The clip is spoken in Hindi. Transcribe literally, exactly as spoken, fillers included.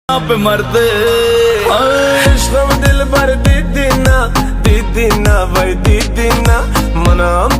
पे मरते इश्क दिल भर दीदी ना दीदी ना भाई दीदी ना मना